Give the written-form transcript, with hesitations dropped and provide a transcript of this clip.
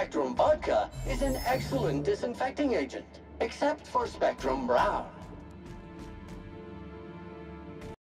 Spectrum vodka is an excellent disinfecting agent, except for Spectrum Brown.